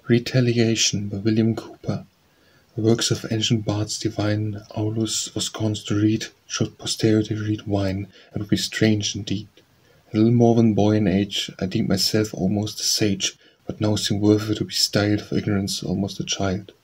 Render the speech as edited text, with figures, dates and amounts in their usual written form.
Retaliation by William Cowper. The works of ancient bards divine, Aulus was scorn'st to read, should posterity read wine, it would be strange indeed. A little more than boy in age, I deemed myself almost a sage, but now seem worthier to be styled for ignorance almost a child.